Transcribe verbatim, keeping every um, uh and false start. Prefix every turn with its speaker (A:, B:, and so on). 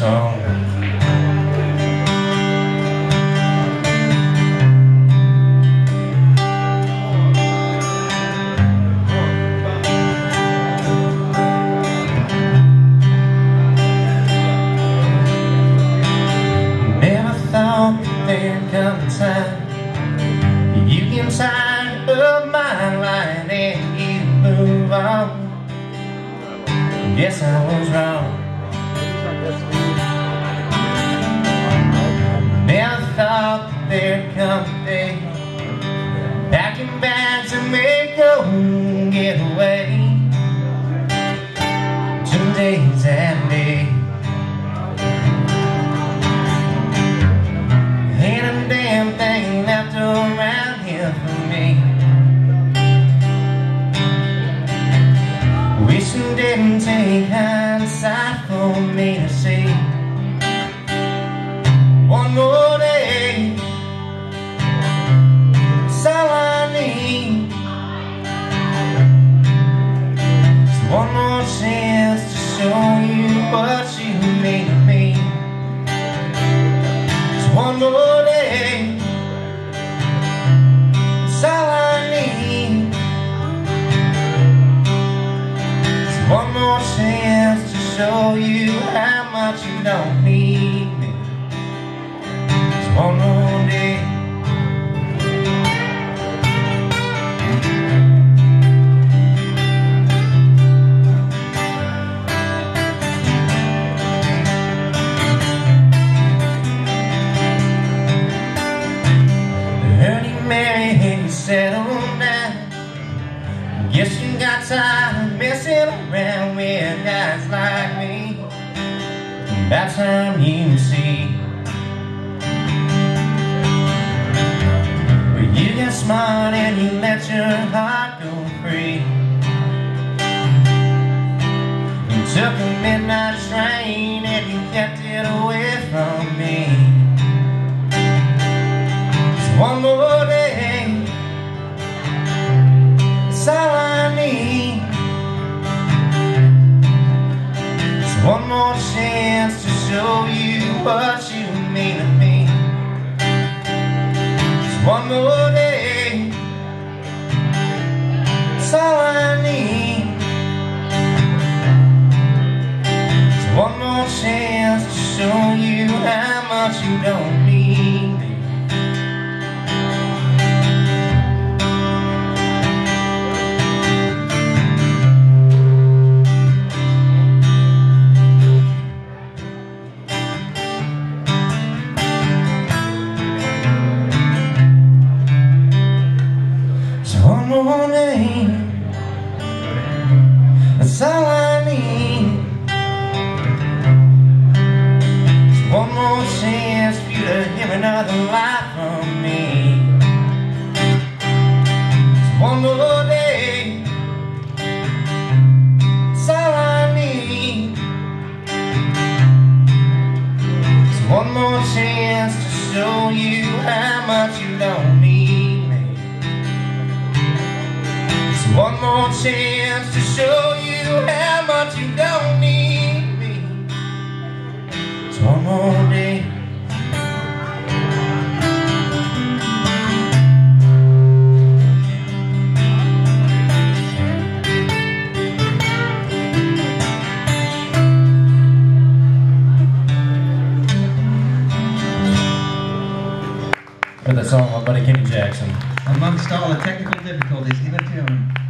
A: song. Never thought that there'd come a time you get tired of my line and you move on. Guess I was wrong. Never thought that there'd come a day I came back to make your getaway. Two days and days. Ain't a damn thing left around here for me. Wish it didn't take hindsight for me to see. One more day, that's all I need. Just one more chance to show you what you mean to me. Just one more day, that's all I need. Just one more chance to show you how much you don't need me. One more day. Heard you married and you settled down. Guess you got tired of messing around with guys like me. About time you see. You got smart and you let your heart go free. You took a midnight train and you kept it away from me. Just one more day, that's all I need. Just one more chance to show you what you mean to me. One more day, that's all I need. Just one more chance to show you how much you don't need me. One more day, that's all I need. Just one more chance for you to hear another lie from me. Just one more day, that's all I need. Just one more chance to show you how much you don't need. One more chance to show you how much you don't need me. Just one more day. For that song, my buddy Kenny Jackson.
B: Amongst all the technical difficulties, in a tune.